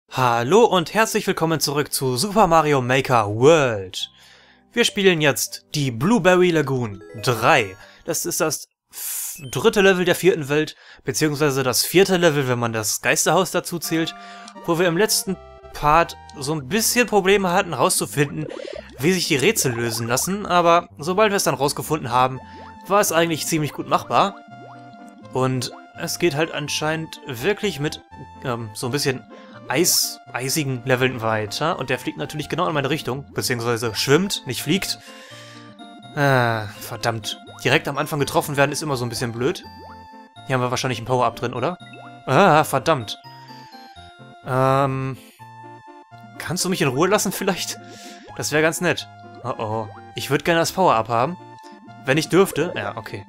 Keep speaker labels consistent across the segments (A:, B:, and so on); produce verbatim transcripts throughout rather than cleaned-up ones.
A: Hallo und herzlich willkommen zurück zu Super Mario Maker World. Wir spielen jetzt die Blueberry Lagoon drei. Das ist das dritte Level der vierten Welt, beziehungsweise das vierte Level, wenn man das Geisterhaus dazu zählt, wo wir im letzten Part so ein bisschen Probleme hatten, herauszufinden, wie sich die Rätsel lösen lassen, aber sobald wir es dann rausgefunden haben, war es eigentlich ziemlich gut machbar. Und es geht halt anscheinend wirklich mit ähm, so ein bisschen Eis, eisigen Leveln weiter. Und der fliegt natürlich genau in meine Richtung. Beziehungsweise schwimmt, nicht fliegt. Ah, verdammt. Direkt am Anfang getroffen werden ist immer so ein bisschen blöd. Hier haben wir wahrscheinlich ein Power-Up drin, oder? Ah, verdammt. Ähm... Kannst du mich in Ruhe lassen vielleicht? Das wäre ganz nett. Oh oh. Ich würde gerne das Power-Up haben. Wenn ich dürfte. Ja, okay.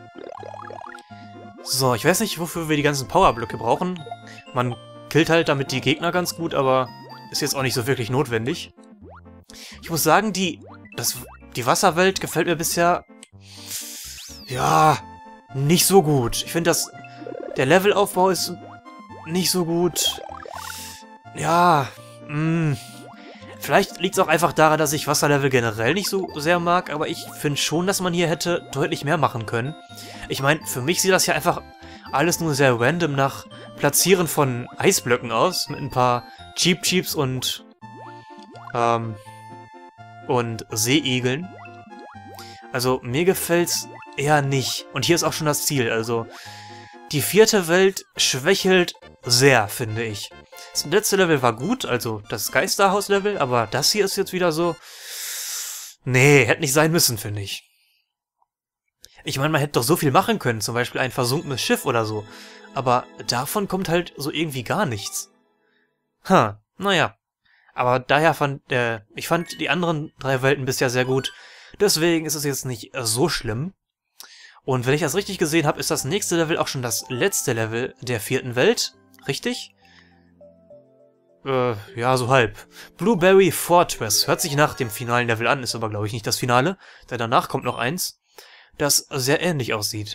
A: So, ich weiß nicht, wofür wir die ganzen Powerblöcke brauchen. Man killt halt damit die Gegner ganz gut, aber ist jetzt auch nicht so wirklich notwendig. Ich muss sagen, die, das, die Wasserwelt gefällt mir bisher, ja, nicht so gut. Ich finde, dass der Levelaufbau ist nicht so gut. Ja, mh. Vielleicht liegt es auch einfach daran, dass ich Wasserlevel generell nicht so sehr mag, aber ich finde schon, dass man hier hätte deutlich mehr machen können. Ich meine, für mich sieht das ja einfach alles nur sehr random nach Platzieren von Eisblöcken aus, mit ein paar Cheep Cheeps und, ähm, und Seeigeln. Also, mir gefällt's eher nicht. Und hier ist auch schon das Ziel, also, die vierte Welt schwächelt sehr, finde ich. Das letzte Level war gut, also das Geisterhaus-Level, aber das hier ist jetzt wieder so... Nee, hätte nicht sein müssen, finde ich. Ich meine, man hätte doch so viel machen können, zum Beispiel ein versunkenes Schiff oder so. Aber davon kommt halt so irgendwie gar nichts. Ha, naja. Aber daher fand, äh, ich fand die anderen drei Welten bisher sehr gut. Deswegen ist es jetzt nicht so schlimm. Und wenn ich das richtig gesehen habe, ist das nächste Level auch schon das letzte Level der vierten Welt. Richtig? Äh, ja, so halb. Blueberry Fortress. Hört sich nach dem finalen Level an, ist aber, glaube ich, nicht das Finale. Denn danach kommt noch eins, das sehr ähnlich aussieht.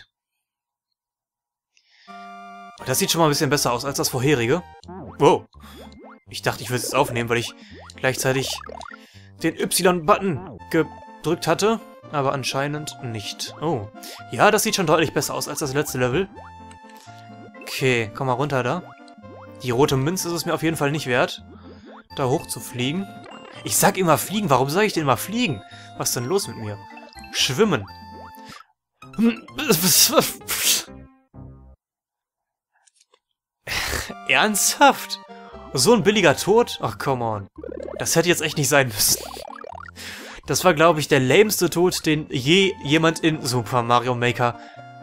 A: Das sieht schon mal ein bisschen besser aus als das vorherige. Wow. Ich dachte, ich würde es jetzt aufnehmen, weil ich gleichzeitig den Y-Button gedrückt hatte. Aber anscheinend nicht. Oh. Ja, das sieht schon deutlich besser aus als das letzte Level. Okay, komm mal runter da. Die rote Münze ist es mir auf jeden Fall nicht wert, da hoch zu fliegen. Ich sag immer fliegen, warum sage ich denn immer fliegen? Was ist denn los mit mir? Schwimmen. Ernsthaft? So ein billiger Tod? Ach, come on. Das hätte jetzt echt nicht sein müssen. Das war, glaube ich, der lameste Tod, den je jemand in Super Mario Maker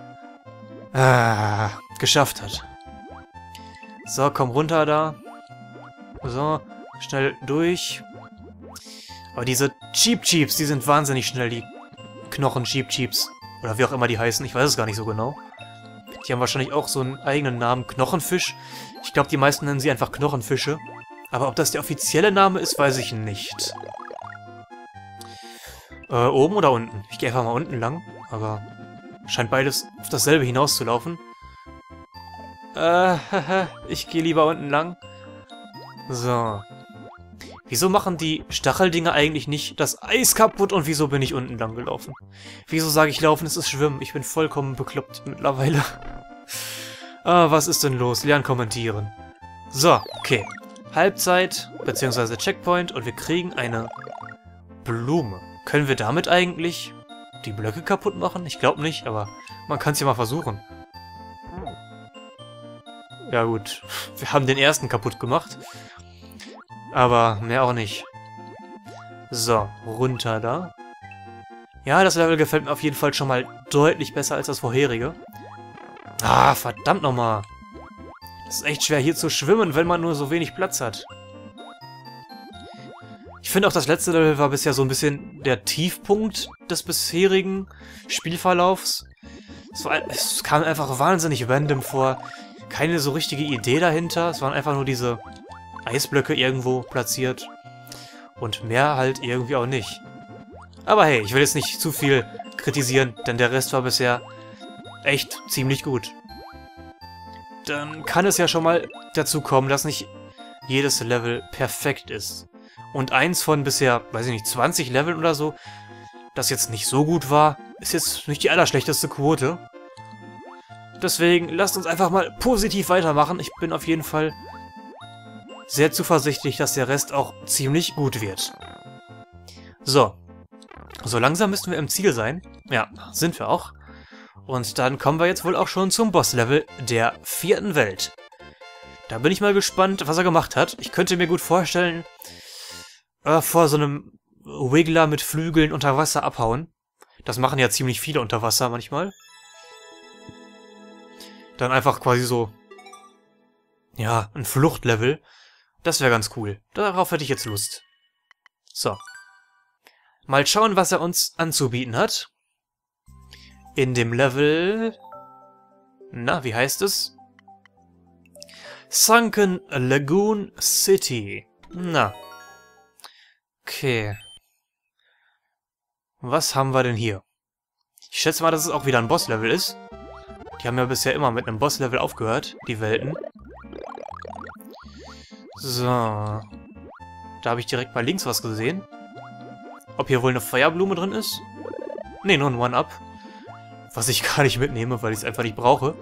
A: ah, geschafft hat. So, komm runter da. So, schnell durch. Aber diese Cheep Cheeps, die sind wahnsinnig schnell, die Knochen Cheep Cheeps. Oder wie auch immer die heißen, ich weiß es gar nicht so genau. Die haben wahrscheinlich auch so einen eigenen Namen, Knochenfisch. Ich glaube, die meisten nennen sie einfach Knochenfische. Aber ob das der offizielle Name ist, weiß ich nicht. Äh, oben oder unten? Ich gehe einfach mal unten lang, aber scheint beides auf dasselbe hinauszulaufen. Äh, ich gehe lieber unten lang. So. Wieso machen die Stacheldinger eigentlich nicht das Eis kaputt und wieso bin ich unten lang gelaufen? Wieso sage ich laufen, es ist schwimmen? Ich bin vollkommen bekloppt mittlerweile. Ah, was ist denn los? Lernen kommentieren. So, okay. Halbzeit, beziehungsweise Checkpoint und wir kriegen eine Blume. Können wir damit eigentlich die Blöcke kaputt machen? Ich glaube nicht, aber man kann es ja mal versuchen. Ja gut, wir haben den ersten kaputt gemacht. Aber mehr auch nicht. So, runter da. Ja, das Level gefällt mir auf jeden Fall schon mal deutlich besser als das vorherige. Ah, verdammt nochmal. Es ist echt schwer hier zu schwimmen, wenn man nur so wenig Platz hat. Ich finde auch, das letzte Level war bisher so ein bisschen der Tiefpunkt des bisherigen Spielverlaufs. Es, war, es kam einfach wahnsinnig random vor. Keine so richtige Idee dahinter. Es waren einfach nur diese Eisblöcke irgendwo platziert. Und mehr halt irgendwie auch nicht. Aber hey, ich will jetzt nicht zu viel kritisieren, denn der Rest war bisher echt ziemlich gut. Dann kann es ja schon mal dazu kommen, dass nicht jedes Level perfekt ist. Und eins von bisher, weiß ich nicht, zwanzig Leveln oder so, das jetzt nicht so gut war, ist jetzt nicht die allerschlechteste Quote. Deswegen lasst uns einfach mal positiv weitermachen. Ich bin auf jeden Fall sehr zuversichtlich, dass der Rest auch ziemlich gut wird. So. So langsam müssten wir im Ziel sein. Ja, sind wir auch. Und dann kommen wir jetzt wohl auch schon zum Bosslevel der vierten Welt. Da bin ich mal gespannt, was er gemacht hat. Ich könnte mir gut vorstellen, äh, vor so einem Wiggler mit Flügeln unter Wasser abhauen. Das machen ja ziemlich viele unter Wasser manchmal. Dann einfach quasi so, ja, ein Fluchtlevel. Das wäre ganz cool. Darauf hätte ich jetzt Lust. So. Mal schauen, was er uns anzubieten hat. In dem Level... Na, wie heißt es? Sunken Lagoon City. Na. Okay. Was haben wir denn hier? Ich schätze mal, dass es auch wieder ein Bosslevel ist. Die haben ja bisher immer mit einem Bosslevel aufgehört, die Welten. So. Da habe ich direkt mal links was gesehen. Ob hier wohl eine Feuerblume drin ist? Ne, nur ein One-Up. Was ich gar nicht mitnehme, weil ich es einfach nicht brauche.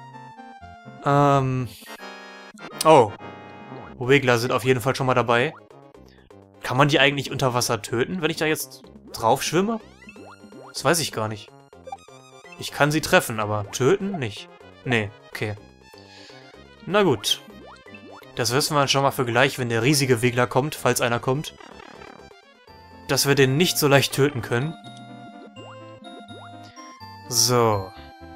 A: Ähm. Oh. Wiggler sind auf jeden Fall schon mal dabei. Kann man die eigentlich unter Wasser töten, wenn ich da jetzt drauf schwimme? Das weiß ich gar nicht. Ich kann sie treffen, aber töten nicht. Nee, okay. Na gut. Das wissen wir schon mal für gleich, wenn der riesige Wiggler kommt, falls einer kommt. Dass wir den nicht so leicht töten können. So.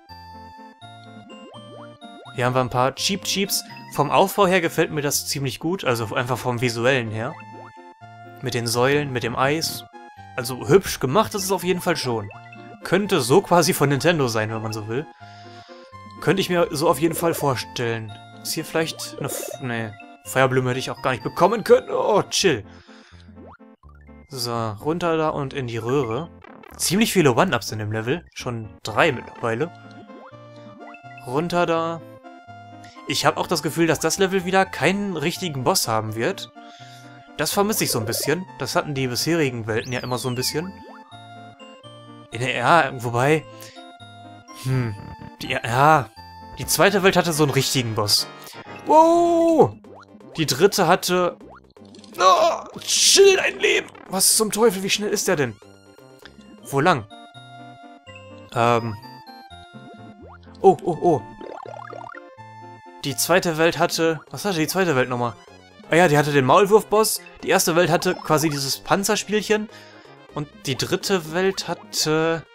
A: Hier haben wir ein paar Cheap Cheeps. Vom Aufbau her gefällt mir das ziemlich gut, also einfach vom Visuellen her. Mit den Säulen, mit dem Eis. Also hübsch gemacht ist es auf jeden Fall schon. Könnte so quasi von Nintendo sein, wenn man so will. Könnte ich mir so auf jeden Fall vorstellen. Ist hier vielleicht eine... F nee, Feuerblume hätte ich auch gar nicht bekommen können. Oh, chill. So, runter da und in die Röhre. Ziemlich viele One-Ups in dem Level. Schon drei mittlerweile. Runter da. Ich habe auch das Gefühl, dass das Level wieder keinen richtigen Boss haben wird. Das vermisse ich so ein bisschen. Das hatten die bisherigen Welten ja immer so ein bisschen. In der, ja, wobei... Hm. Die, ja, die zweite Welt hatte so einen richtigen Boss. Wow! Die dritte hatte... Oh, chill dein Leben! Was zum Teufel, wie schnell ist der denn? Wo lang? Ähm... Oh, oh, oh. Die zweite Welt hatte... Was hatte die zweite Welt nochmal? Ah ja, die hatte den Maulwurf-Boss. Die erste Welt hatte quasi dieses Panzerspielchen. Und die dritte Welt hatte...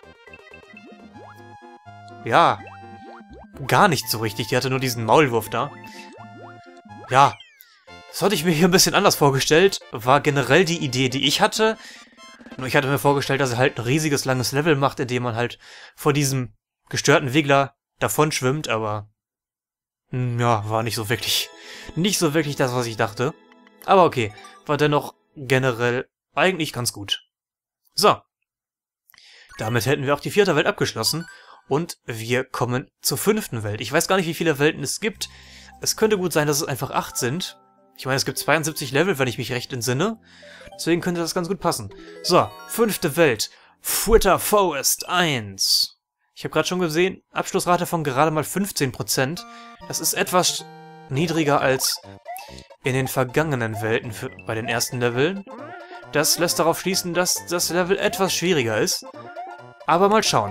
A: Ja. Gar nicht so richtig. Die hatte nur diesen Maulwurf da. Ja. Das hatte ich mir hier ein bisschen anders vorgestellt. War generell die Idee, die ich hatte. Nur ich hatte mir vorgestellt, dass er halt ein riesiges, langes Level macht, in dem man halt vor diesem gestörten Wiggler davon schwimmt, aber... Ja, war nicht so wirklich... Nicht so wirklich das, was ich dachte. Aber okay. War dennoch generell eigentlich ganz gut. So. Damit hätten wir auch die vierte Welt abgeschlossen. Und wir kommen zur fünften Welt. Ich weiß gar nicht, wie viele Welten es gibt. Es könnte gut sein, dass es einfach acht sind. Ich meine, es gibt zweiundsiebzig Level, wenn ich mich recht entsinne. Deswegen könnte das ganz gut passen. So, fünfte Welt. Fritter Forest eins. Ich habe gerade schon gesehen, Abschlussrate von gerade mal fünfzehn Prozent. Das ist etwas niedriger als in den vergangenen Welten für, bei den ersten Leveln. Das lässt darauf schließen, dass das Level etwas schwieriger ist. Aber mal schauen.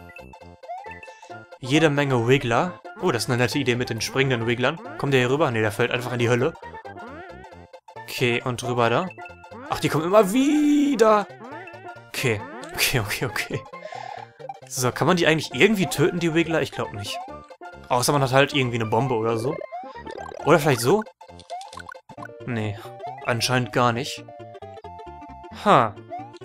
A: Jede Menge Wiggler. Oh, das ist eine nette Idee mit den springenden Wigglern. Kommt der hier rüber? Ne, der fällt einfach in die Hölle. Okay, und rüber da. Ach, die kommen immer wieder. Okay, okay, okay, okay. So, kann man die eigentlich irgendwie töten, die Wiggler? Ich glaube nicht. Außer man hat halt irgendwie eine Bombe oder so. Oder vielleicht so? Nee, anscheinend gar nicht. Ha.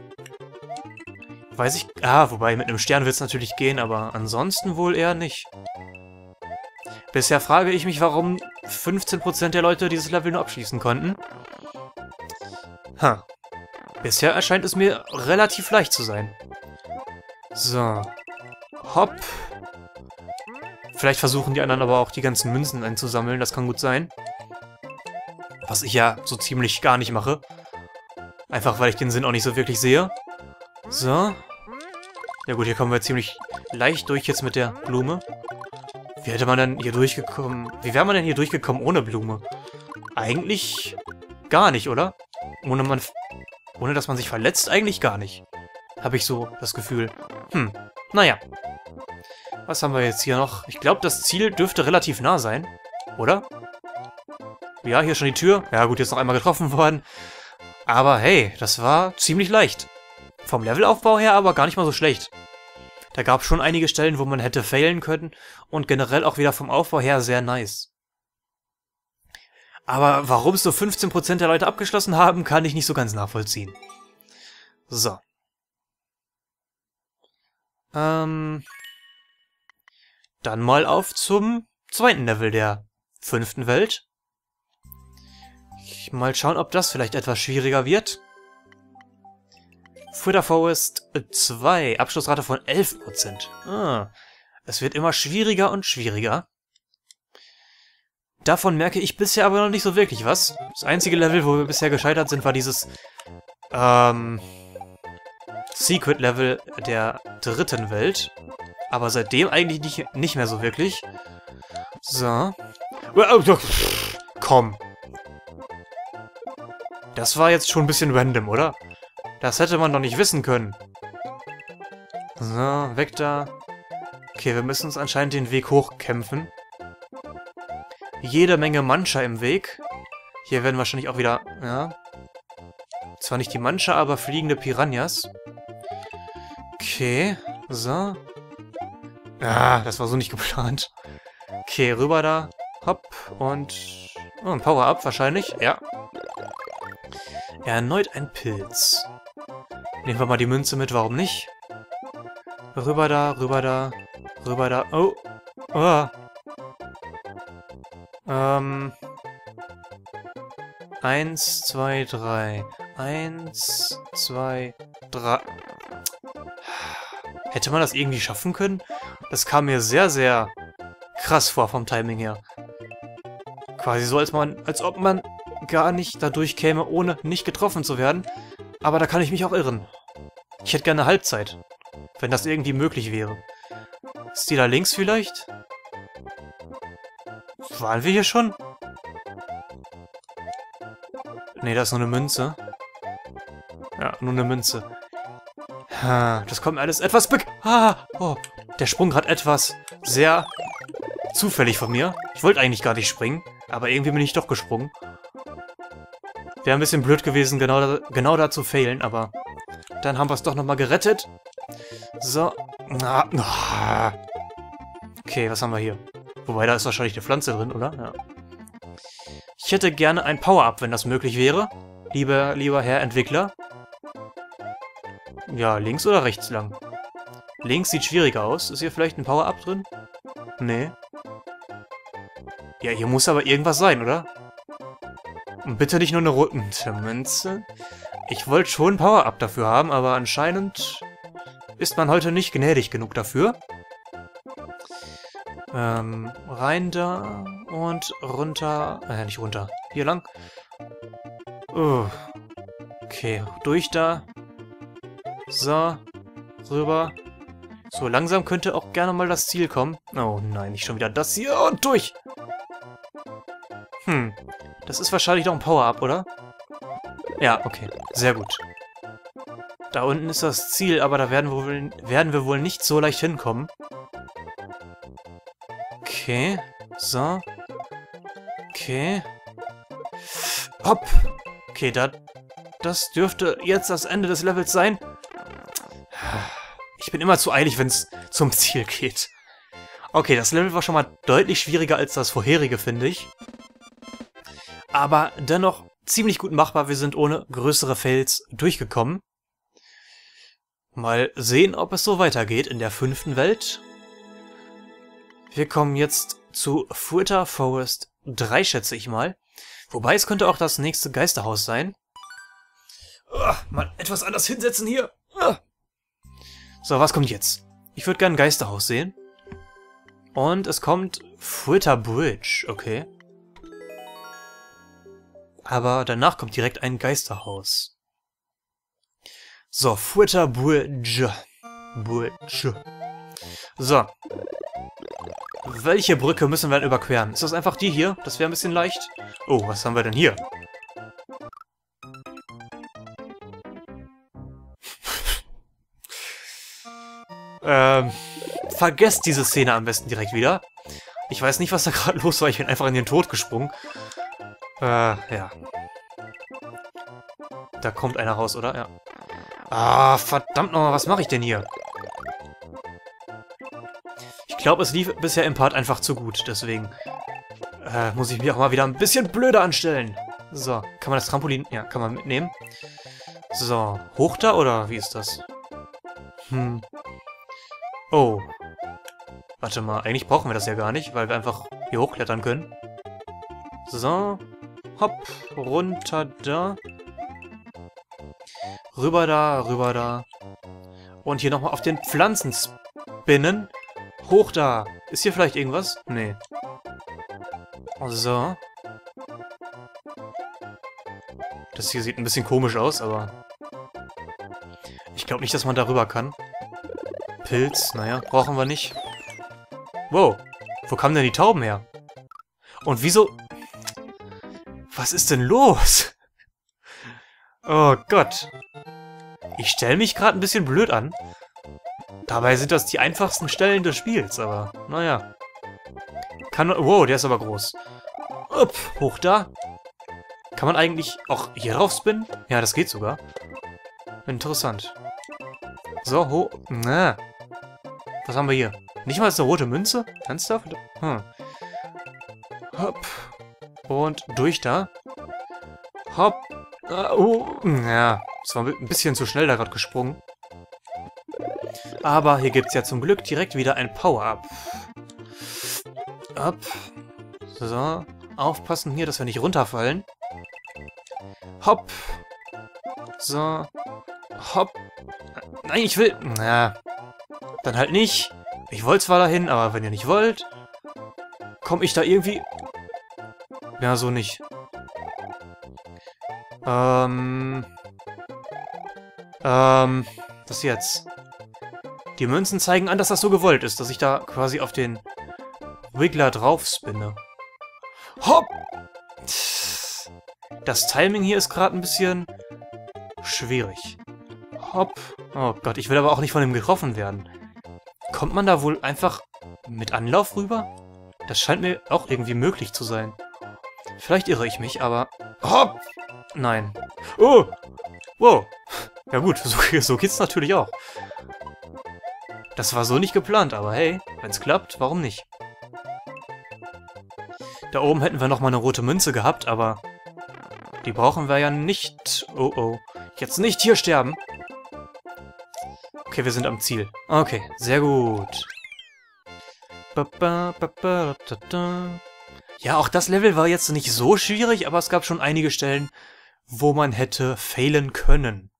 A: Weiß ich... Ah, wobei, mit einem Stern wird es natürlich gehen, aber ansonsten wohl eher nicht. Bisher frage ich mich, warum fünfzehn Prozent der Leute dieses Level nur abschließen konnten. Ha. Bisher erscheint es mir relativ leicht zu sein. So. Hopp. Vielleicht versuchen die anderen aber auch die ganzen Münzen einzusammeln, das kann gut sein. Was ich ja so ziemlich gar nicht mache. Einfach, weil ich den Sinn auch nicht so wirklich sehe. So. Ja gut, hier kommen wir ziemlich leicht durch jetzt mit der Blume. Wie hätte man denn hier durchgekommen? Wie wäre man denn hier durchgekommen ohne Blume? Eigentlich gar nicht, oder? Ohne, man, ohne dass man sich verletzt? Eigentlich gar nicht. Habe ich so das Gefühl. Hm, naja. Was haben wir jetzt hier noch? Ich glaube, das Ziel dürfte relativ nah sein. Oder? Ja, hier ist schon die Tür. Ja gut, jetzt noch einmal getroffen worden. Aber hey, das war ziemlich leicht. Vom Levelaufbau her aber gar nicht mal so schlecht. Da gab es schon einige Stellen, wo man hätte failen können. Und generell auch wieder vom Aufbau her sehr nice. Aber warum es nur fünfzehn Prozent der Leute abgeschlossen haben, kann ich nicht so ganz nachvollziehen. So. Ähm... Dann mal auf zum zweiten Level der fünften Welt. Mal schauen, ob das vielleicht etwas schwieriger wird. Foother Forest zwei, Abschlussrate von elf Prozent. Ah, es wird immer schwieriger und schwieriger. Davon merke ich bisher aber noch nicht so wirklich was. Das einzige Level, wo wir bisher gescheitert sind, war dieses ähm, Secret Level der dritten Welt. Aber seitdem eigentlich nicht, nicht mehr so wirklich. So. Komm. Das war jetzt schon ein bisschen random, oder? Das hätte man doch nicht wissen können. So, weg da. Okay, wir müssen uns anscheinend den Weg hochkämpfen. Jede Menge Mancha im Weg. Hier werden wahrscheinlich auch wieder, ja. Zwar nicht die Mancha, aber fliegende Piranhas. Okay, so. Ah, das war so nicht geplant. Okay, rüber da. Hopp. Und... Oh, ein Power-Up wahrscheinlich. Ja. Erneut ein Pilz. Nehmen wir mal die Münze mit, warum nicht? Rüber da, rüber da, rüber da. Oh. Oh. Ähm. Eins, zwei, drei. Eins, zwei, drei. Hätte man das irgendwie schaffen können? Das kam mir sehr, sehr krass vor vom Timing her. Quasi so, als man, als ob man gar nicht da durchkäme, ohne nicht getroffen zu werden. Aber da kann ich mich auch irren. Ich hätte gerne Halbzeit, wenn das irgendwie möglich wäre. Ist die da links vielleicht? Waren wir hier schon? Nee, da ist nur eine Münze. Ja, nur eine Münze. Das kommt alles etwas be... Ah, oh, der Sprung hat etwas sehr zufällig von mir. Ich wollte eigentlich gar nicht springen, aber irgendwie bin ich doch gesprungen. Wäre ein bisschen blöd gewesen, genau da, genau da zu failen, aber dann haben wir es doch nochmal gerettet. So. Okay, was haben wir hier? Wobei, da ist wahrscheinlich eine Pflanze drin, oder? Ja. Ich hätte gerne ein Power-Up, wenn das möglich wäre. Lieber, lieber Herr Entwickler. Ja, links oder rechts lang? Links sieht schwieriger aus. Ist hier vielleicht ein Power-Up drin? Nee. Ja, hier muss aber irgendwas sein, oder? Und bitte nicht nur eine rote Münze. Ich wollte schon ein Power-Up dafür haben, aber anscheinend ist man heute nicht gnädig genug dafür. Ähm, rein da und runter. Äh, nicht runter. Hier lang. Uh. Okay, durch da. So. Rüber. So, langsam könnte auch gerne mal das Ziel kommen. Oh nein, nicht schon wieder das hier. Und durch! Hm. Das ist wahrscheinlich noch ein Power-Up, oder? Ja, okay. Sehr gut. Da unten ist das Ziel, aber da werden wir wohl, werden wir wohl nicht so leicht hinkommen. Okay. So. Okay. Hopp. Okay, da, das dürfte jetzt das Ende des Levels sein. Ich bin immer zu eilig, wenn es zum Ziel geht. Okay, das Level war schon mal deutlich schwieriger als das vorherige, finde ich. Aber dennoch ziemlich gut machbar. Wir sind ohne größere Fails durchgekommen. Mal sehen, ob es so weitergeht in der fünften Welt. Wir kommen jetzt zu Foother Forest drei, schätze ich mal. Wobei, es könnte auch das nächste Geisterhaus sein. Oh, mal etwas anders hinsetzen hier. Oh. So, was kommt jetzt? Ich würde gerne ein Geisterhaus sehen. Und es kommt Foother Bridge, okay. Aber danach kommt direkt ein Geisterhaus. So, Fuerta Bridge. Bridge. So. Welche Brücke müssen wir denn überqueren? Ist das einfach die hier? Das wäre ein bisschen leicht. Oh, was haben wir denn hier? ähm, vergesst diese Szene am besten direkt wieder. Ich weiß nicht, was da gerade los war. Ich bin einfach in den Tod gesprungen. Äh, ja. Da kommt einer raus, oder? Ja. Ah, verdammt nochmal, was mache ich denn hier? Ich glaube, es lief bisher im Part einfach zu gut, deswegen äh, muss ich mich auch mal wieder ein bisschen blöder anstellen. So, kann man das Trampolin... Ja, kann man mitnehmen. So, hoch da, oder wie ist das? Hm. Oh. Warte mal, eigentlich brauchen wir das ja gar nicht, weil wir einfach hier hochklettern können. So. Hopp, runter da. Rüber da, rüber da. Und hier nochmal auf den Pflanzen spinnen. Hoch da. Ist hier vielleicht irgendwas? Nee. So. Das hier sieht ein bisschen komisch aus, aber... Ich glaube nicht, dass man darüber kann. Pilz, naja, brauchen wir nicht. Wow, wo kamen denn die Tauben her? Und wieso... Was ist denn los? Oh Gott. Ich stelle mich gerade ein bisschen blöd an. Dabei sind das die einfachsten Stellen des Spiels, aber naja. Kann... Wow, der ist aber groß. Upp, hoch da. Kann man eigentlich auch hier rauf spinnen? Ja, das geht sogar. Interessant. So, hoch... Na. Was haben wir hier? Nicht mal eine rote Münze? Ernsthaft? Hm. Hopp. Und durch da. Hopp. Ah, oh. Ja, das war ein bisschen zu schnell da gerade gesprungen. Aber hier gibt es ja zum Glück direkt wieder ein Power-Up. Up. So. Aufpassen hier, dass wir nicht runterfallen. Hopp. So. Hopp. Nein, ich will... Na. Dann halt nicht. Ich wollte zwar dahin, aber wenn ihr nicht wollt, komme ich da irgendwie... Ja, so nicht. Ähm... Ähm... Was jetzt? Die Münzen zeigen an, dass das so gewollt ist, dass ich da quasi auf den Wiggler drauf spinne. Hopp! Das Timing hier ist gerade ein bisschen schwierig. Hopp. Oh Gott, ich will aber auch nicht von ihm getroffen werden. Kommt man da wohl einfach mit Anlauf rüber? Das scheint mir auch irgendwie möglich zu sein. Vielleicht irre ich mich, aber... Hopp! Nein. Oh! Wow. Ja gut, so, so geht's natürlich auch. Das war so nicht geplant, aber hey, wenn's klappt, warum nicht? Da oben hätten wir nochmal eine rote Münze gehabt, aber... Die brauchen wir ja nicht... Oh oh. Jetzt nicht hier sterben. Okay, wir sind am Ziel. Okay, sehr gut. Ja, auch das Level war jetzt nicht so schwierig, aber es gab schon einige Stellen, wo man hätte failen können.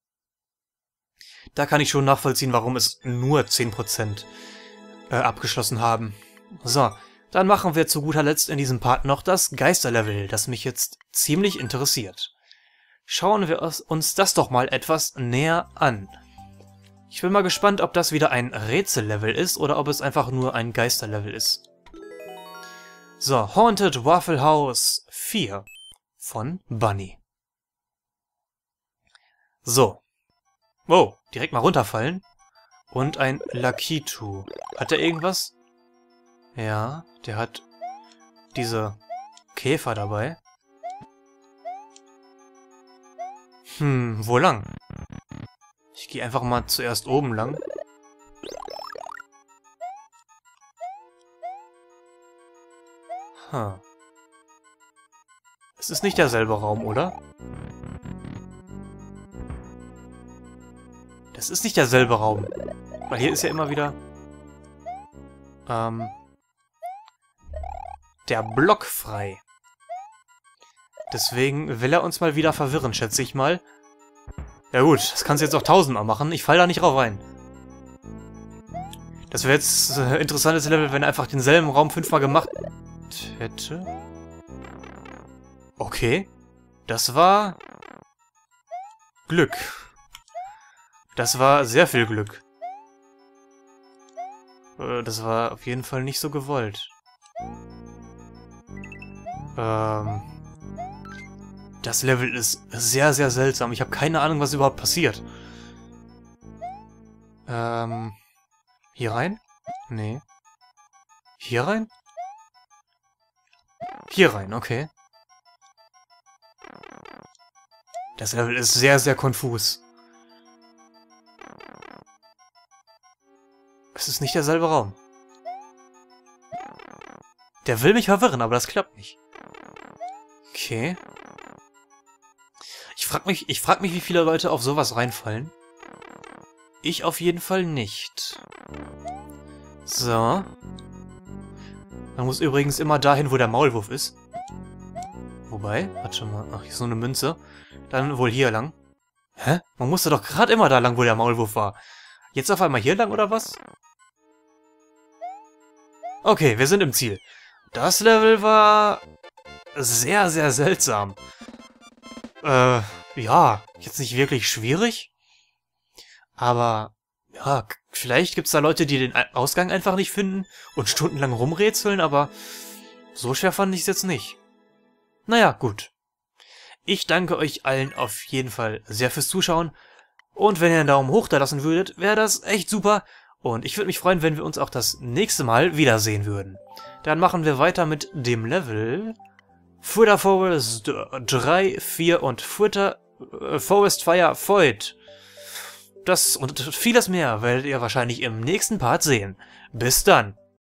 A: Da kann ich schon nachvollziehen, warum es nur zehn Prozent äh, abgeschlossen haben. So, dann machen wir zu guter Letzt in diesem Part noch das Geisterlevel, das mich jetzt ziemlich interessiert. Schauen wir uns das doch mal etwas näher an. Ich bin mal gespannt, ob das wieder ein Rätsellevel ist oder ob es einfach nur ein Geisterlevel ist. So, Haunted Waffle House vier von Bunny. So. Wow, direkt mal runterfallen. Und ein Lakitu. Hat der irgendwas? Ja, der hat diese Käfer dabei. Hm, wo lang? Ich gehe einfach mal zuerst oben lang. Huh. Es ist nicht derselbe Raum, oder? Das ist nicht derselbe Raum. Weil hier ist ja immer wieder... Ähm... Der Block frei. Deswegen will er uns mal wieder verwirren, schätze ich mal. Ja gut, das kannst du jetzt auch tausendmal machen. Ich falle da nicht drauf rein. Das wäre jetzt ein interessantes Level, wenn er einfach denselben Raum fünfmal gemacht hätte. Okay. Das war... Glück. Das war sehr viel Glück. Äh, das war auf jeden Fall nicht so gewollt. Ähm... Das Level ist sehr, sehr seltsam. Ich habe keine Ahnung, was überhaupt passiert. Ähm... Hier rein? Nee. Hier rein? Hier rein, okay. Das Level ist sehr, sehr konfus. Es ist nicht derselbe Raum. Der will mich verwirren, aber das klappt nicht. Okay. Ich frag mich, ich frag mich, wie viele Leute auf sowas reinfallen. Ich auf jeden Fall nicht. So. Man muss übrigens immer dahin, wo der Maulwurf ist. Wobei, warte mal, ach, hier ist so eine Münze. Dann wohl hier lang. Hä? Man musste doch gerade immer da lang, wo der Maulwurf war. Jetzt auf einmal hier lang, oder was? Okay, wir sind im Ziel. Das Level war... sehr, sehr seltsam. Äh, ja, jetzt nicht wirklich schwierig. Aber, ja, vielleicht gibt's da Leute, die den Ausgang einfach nicht finden und stundenlang rumrätseln, aber so schwer fand ich es jetzt nicht. Naja, gut. Ich danke euch allen auf jeden Fall sehr fürs Zuschauen. Und wenn ihr einen Daumen hoch da lassen würdet, wäre das echt super. Und ich würde mich freuen, wenn wir uns auch das nächste Mal wiedersehen würden. Dann machen wir weiter mit dem Level Fritter Forest drei, vier und Fritter äh, Forest Fire Void. Das und vieles mehr werdet ihr wahrscheinlich im nächsten Part sehen. Bis dann!